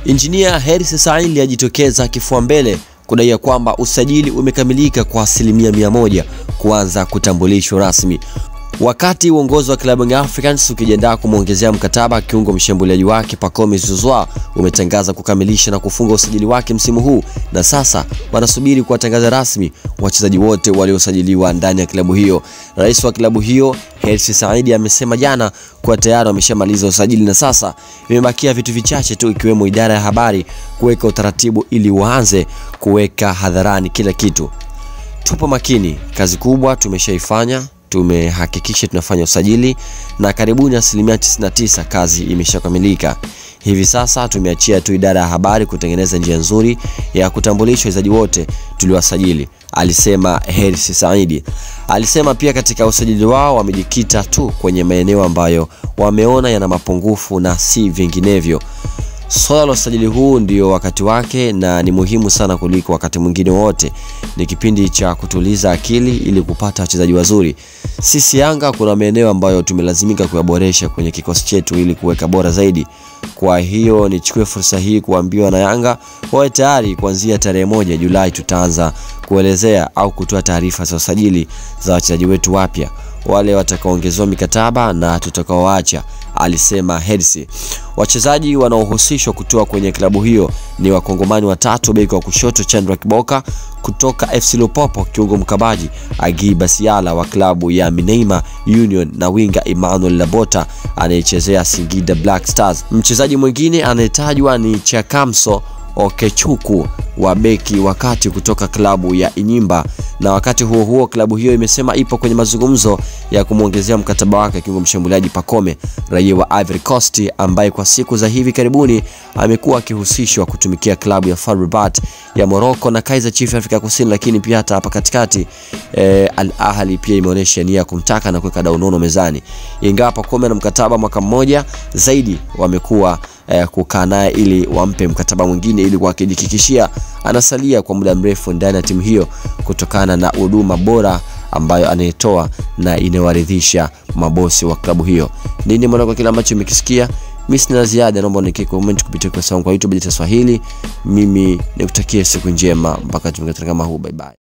Injinia Hersi Said ajitokeza kifua mbele kudai kwamba usajili umekamilika kwa 100% kuanza kutambulishwa rasmi. Wakati uongozi wa klabu ya Africans ukijiandaa kumuongezea mkataba kiungo mshambuliaji wake Pacome Zouzoua umetangaza kukamilisha na kufunga usajili wake msimu huu, na sasa wanasubiri kuwatangaza rasmi wachezaji wote waliosajiliwa ndani ya klabu hiyo. Rais wa klabu hiyo Hersi Said amesema jana kwa tayari wameshamaliza usajili na sasa imebakia vitu vichache tu, ikiwemo idara ya habari kuweka utaratibu ili waanze kuweka hadharani kila kitu. Tupo makini, kazi kubwa tumeshaifanya. Tumehakikisha tunafanya usajili na karibuni 99% kazi imeshakamilika. Hivi sasa tumeachia tu idara ya habari kutengeneza njia nzuri ya kutambulisha wachezaji wote tuliowasajili, alisema Hersi Said. Alisema pia katika usajili wao wamejikita tu kwenye maeneo ambayo wameona yana mapungufu na si vinginevyo. Swala la usajili huu ndio wakati wake na ni muhimu sana kuliko wakati mwingine wote. Ni kipindi cha kutuliza akili ili kupata wachezaji wazuri. Sisi Yanga kuna maeneo ambayo tumelazimika kuyaboresha kwenye kikosi chetu ili kuweka bora zaidi. Kwa hiyo nichukue fursa hii kuambiwa na Yanga wawe tayari kuanzia tarehe 1 Julai tutaanza kuelezea au kutoa taarifa za usajili za wachezaji wetu wapya, wale watakaoongezewa mikataba na tutakaoacha, alisema Hersi. Wachezaji wanaohusishwa kutoa kwenye klabu hiyo ni wakongomani watatu: beki wa kushoto Chandra Kiboka kutoka FC Lupopo, kiungo mkabaji Agi Basiala wa klabu ya Mineima Union na winga Emmanuel Labota anayechezea Singida Black Stars. Mchezaji mwingine anayetajwa ni Chakamso Okechuku wa beki wakati kutoka klabu ya Inyimba, na wakati huo huo klabu hiyo imesema ipo kwenye mazungumzo ya kumuongezea mkataba wake kiungo mshambuliaji Pacome, raia wa Ivory Coast, ambaye kwa siku za hivi karibuni amekuwa akihusishwa kutumikia klabu ya FAR Rabat ya Morocco na Kaizer Chiefs ya Afrika Kusini, lakini pia hata hapa katikati Al Ahly pia imeonyesha nia kumtaka na kuweka dau nono mezani. Ingawa Pacome na mkataba mwaka mmoja zaidi, wamekuwa kukaa naye ili wampe mkataba mwingine ili kuhakikishia anasalia kwa muda mrefu ndani ya timu hiyo kutokana na huduma bora ambayo anayetoa na inawaridhisha mabosi wa klabu hiyo. Nini maana kwa kila ambacho umekisikia? Mimi sina ziada, naomba unike comment kupitia kwa YouTube ya Swahili. Mimi nikutakie siku njema mpaka tumekutana kama huu. Bye bye.